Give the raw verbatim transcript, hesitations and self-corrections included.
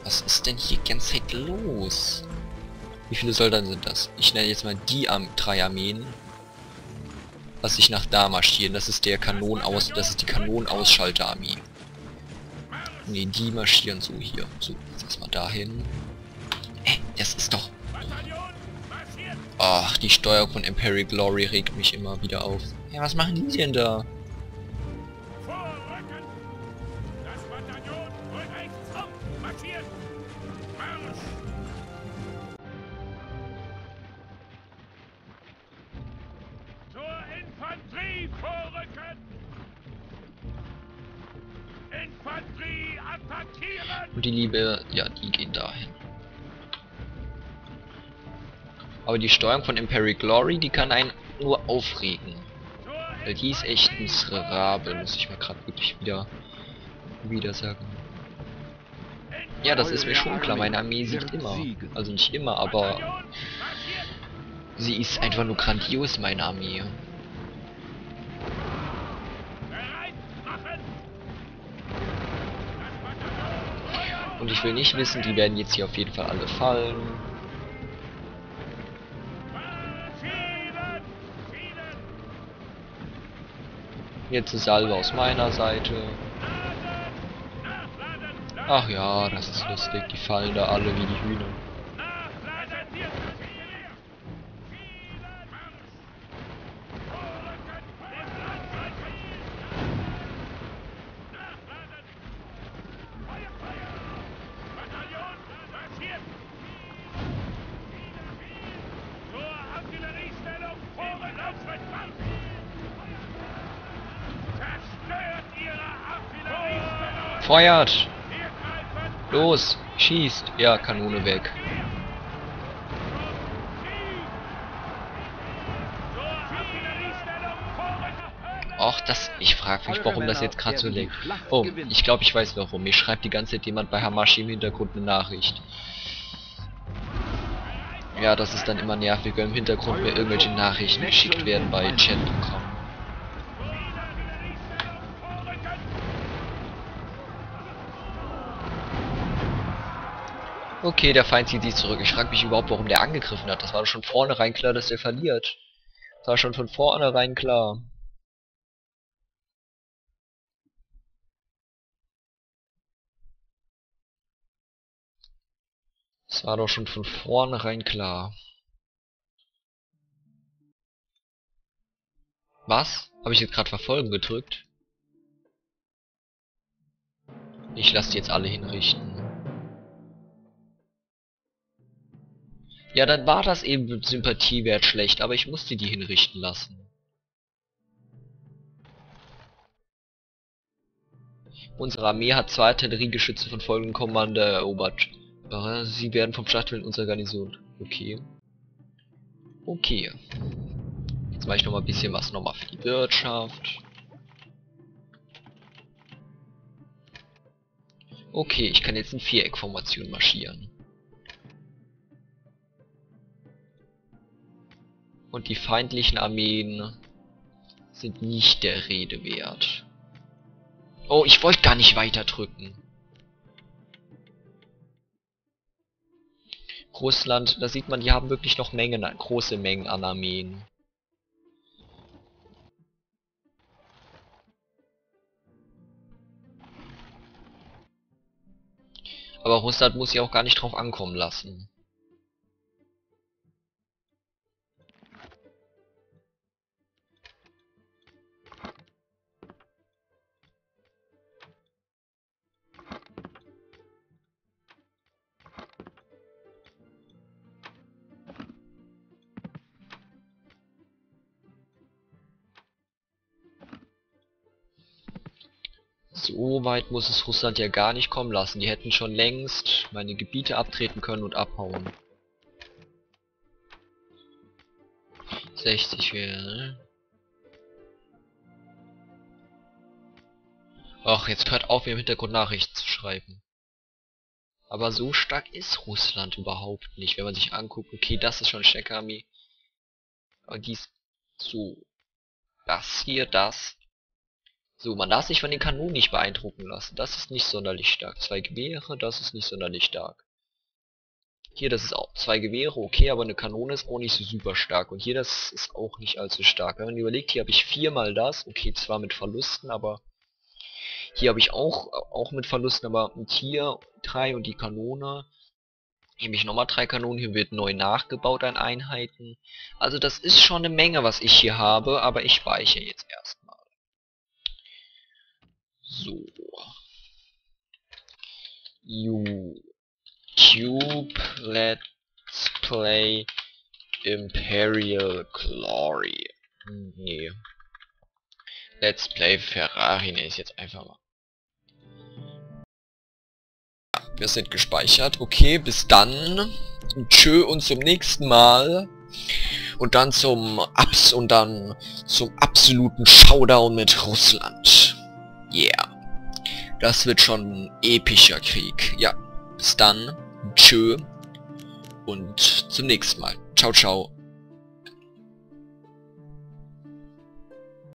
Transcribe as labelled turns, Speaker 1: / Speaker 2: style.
Speaker 1: Was ist denn hier die ganze Zeit los? Wie viele Soldaten sind das? Ich nenne jetzt mal die Arm drei Armeen. Was sich nach da marschieren. Das ist der Kanonenaus... Das ist die Kanonenausschalterarmee. Ne, die marschieren so hier. So, jetzt erstmal dahin. Äh, das ist doch... Ach, die Steuerung von Imperial Glory regt mich immer wieder auf. Ja, was machen die denn da? Und die Liebe, ja, die gehen dahin. Aber die Steuerung von Imperial Glory, die kann einen nur aufregen. Weil die ist echt miserabel, muss ich mal gerade wirklich wieder, wieder sagen. Ja, das ist mir schon klar, meine Armee siegt immer. Also nicht immer, aber sie ist einfach nur grandios, meine Armee. Und ich will nicht wissen, die werden jetzt hier auf jeden Fall alle fallen. Jetzt eine Salve aus meiner Seite. Ach ja, das ist lustig. Die fallen da alle wie die Hühner. Feuert! Los! Schießt! Ja, Kanone weg. Och, das... Ich frage mich, warum das jetzt gerade so lenkt. Oh, ich glaube, ich weiß warum. Mir schreibt die ganze Zeit jemand bei Hamashi im Hintergrund eine Nachricht. Ja, das ist dann immer nervig, wenn im Hintergrund mir irgendwelche Nachrichten geschickt werden bei Chatprogrammen. Okay, der Feind zieht sich zurück. Ich frage mich überhaupt, warum der angegriffen hat. Das war doch schon vornherein klar, dass der verliert. Das war schon von vornherein klar. Das war doch schon von vornherein klar. Was? Habe ich jetzt gerade verfolgen gedrückt? Ich lasse die jetzt alle hinrichten. Ja, dann war das eben mit Sympathiewert schlecht, aber ich musste die hinrichten lassen. Unsere Armee hat zwei Artilleriegeschütze von folgendem Kommando erobert. Sie werden vom Schlachtfeld unserer Garnison. Okay. Okay. Jetzt mache ich noch mal ein bisschen was nochmal für die Wirtschaft. Okay, ich kann jetzt in Viereckformation marschieren. Und die feindlichen Armeen sind nicht der Rede wert. Oh, ich wollte gar nicht weiter drücken. Russland, da sieht man, die haben wirklich noch Mengen, große Mengen an Armeen. Aber Russland muss sich auch gar nicht drauf ankommen lassen. So weit muss es Russland ja gar nicht kommen lassen. Die hätten schon längst meine Gebiete abtreten können und abhauen. sechzig wäre. Ach, jetzt hört auf, mir im Hintergrund Nachrichten zu schreiben. Aber so stark ist Russland überhaupt nicht, wenn man sich anguckt, okay, das ist schon Checkarmee. Aber die ist so. Das hier, das. So, man darf sich von den Kanonen nicht beeindrucken lassen. Das ist nicht sonderlich stark. Zwei Gewehre, das ist nicht sonderlich stark. Hier, das ist auch zwei Gewehre, okay, aber eine Kanone ist auch nicht so super stark. Und hier, das ist auch nicht allzu stark. Wenn man überlegt, hier habe ich viermal das. Okay, zwar mit Verlusten, aber... Hier habe ich auch, auch mit Verlusten, aber und hier drei und die Kanone. Hier habe ich nochmal drei Kanonen, hier wird neu nachgebaut an Einheiten. Also das ist schon eine Menge, was ich hier habe, aber ich speichere jetzt erstmal. So. YouTube, let's play Imperial Glory. Nee. Let's play Ferrari, ne, ist jetzt einfach mal. Wir sind gespeichert. Okay, bis dann. Tschö und zum nächsten Mal. Und dann zum Abs und dann zum absoluten Showdown mit Russland. Yeah. Das wird schon ein epischer Krieg. Ja, bis dann. Tschö. Und zum nächsten Mal. Ciao, ciao.